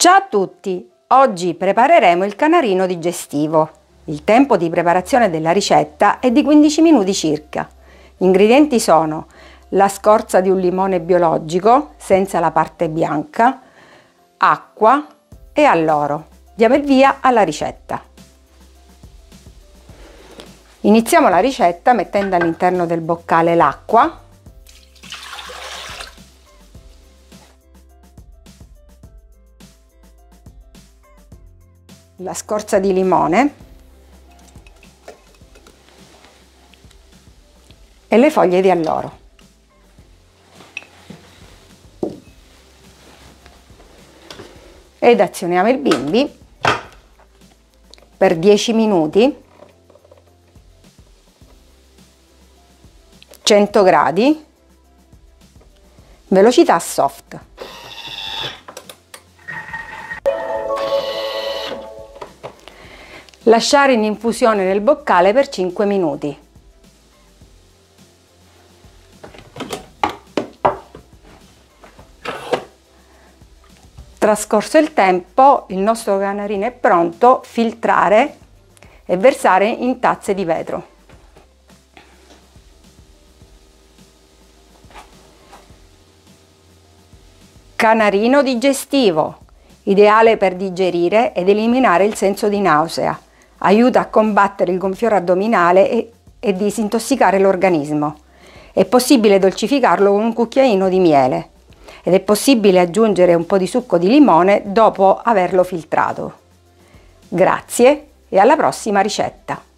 Ciao a tutti! Oggi prepareremo il canarino digestivo. Il tempo di preparazione della ricetta è di 15 minuti circa. Gli ingredienti sono la scorza di un limone biologico senza la parte bianca, acqua e alloro. Diamo il via alla ricetta. Iniziamo la ricetta mettendo all'interno del boccale l'acqua, la scorza di limone e le foglie di alloro. Ed azioniamo il bimbi per 10 minuti, 100 gradi, velocità soft. Lasciare in infusione nel boccale per 5 minuti. Trascorso il tempo, il nostro canarino è pronto. Filtrare e versare in tazze di vetro. Canarino digestivo, ideale per digerire ed eliminare il senso di nausea. Aiuta a combattere il gonfiore addominale e disintossicare l'organismo. È possibile dolcificarlo con un cucchiaino di miele ed è possibile aggiungere un po' di succo di limone dopo averlo filtrato. Grazie e alla prossima ricetta!